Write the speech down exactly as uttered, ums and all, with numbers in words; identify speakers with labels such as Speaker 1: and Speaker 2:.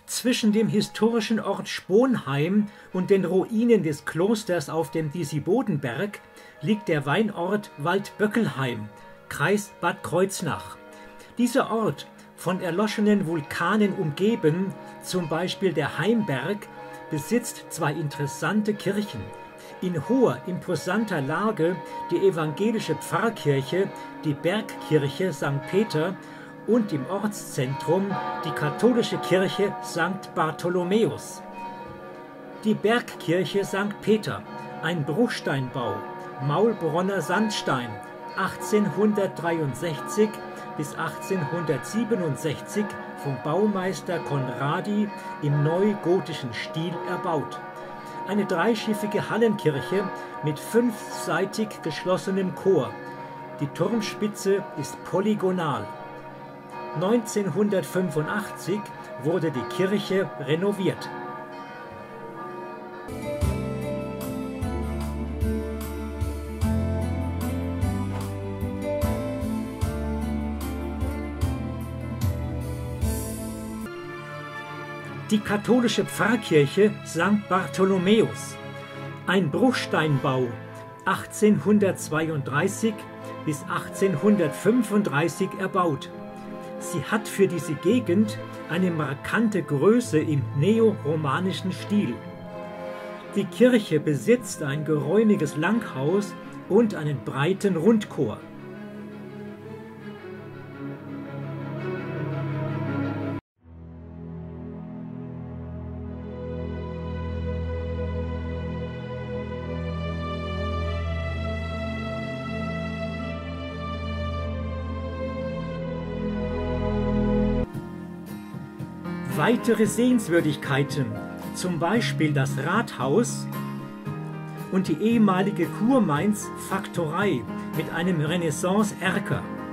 Speaker 1: Zwischen dem historischen Ort Sponheim und den Ruinen des Klosters auf dem Disibodenberg liegt der Weinort Waldböckelheim, Kreis Bad Kreuznach. Dieser Ort, von erloschenen Vulkanen umgeben, zum Beispiel der Heimberg, besitzt zwei interessante Kirchen. In hoher, imposanter Lage die evangelische Pfarrkirche, die Bergkirche Sankt Peter, und im Ortszentrum die katholische Kirche Sankt Bartholomäus. Die Bergkirche Sankt Peter, ein Bruchsteinbau, Maulbronner Sandstein, achtzehnhundertdreiundsechzig bis achtzehnhundertsiebenundsechzig vom Baumeister Conradi im neugotischen Stil erbaut. Eine dreischiffige Hallenkirche mit fünfseitig geschlossenem Chor. Die Turmspitze ist polygonal. neunzehnhundertfünfundachtzig wurde die Kirche renoviert. Die katholische Pfarrkirche Sankt Bartholomäus, ein Bruchsteinbau, achtzehnhundertzweiunddreißig bis achtzehnhundertfünfunddreißig erbaut. Sie hat für diese Gegend eine markante Größe im neoromanischen Stil. Die Kirche besitzt ein geräumiges Langhaus und einen breiten Rundchor. Weitere Sehenswürdigkeiten, zum Beispiel das Rathaus und die ehemalige Kurmainz Faktorei mit einem Renaissance-Erker.